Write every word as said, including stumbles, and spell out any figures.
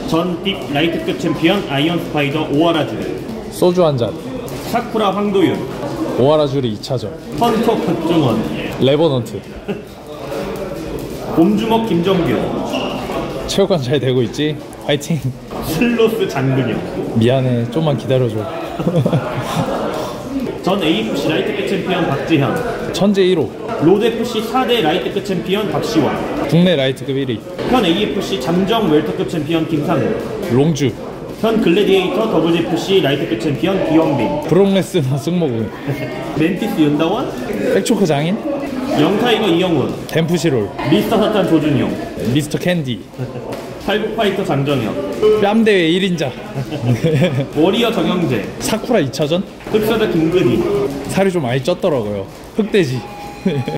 전 딥 라이트급 챔피언 아이언 스파이더 오하라주르. 소주 한잔. 사쿠라 황도윤. 오하라주르 이 차전. 헌터 박중원. 레버넌트. 곰주먹 김정규. 체육관 잘 되고 있지? 화이팅. 슬로스 장근영. 미안해, 좀만 기다려줘. 전 에이에프씨 라이트급 챔피언 박지현. 천재 일 호. 로드에프씨 사 대 라이트급 챔피언 박시원. 국내 라이트급 일 위. 현 에이에프씨 잠정 웰터급 챔피언 김상우. 롱주. 현 글래디에이터 더블유에프씨 라이트급 챔피언 기원빈. 브록레스너 승모근. 멘티스 윤다원. 백초크 장인. 영타이거 이영훈. 댐프시롤. 미스터 사탄 조준용. 미스터 캔디. 팔국파이터 장정혁. 뺨대회 일 인자. 워리어 정영재. 사쿠라 이 차전. 흑사자 김근희. 살이 좀 많이 쪘더라고요. 흑돼지.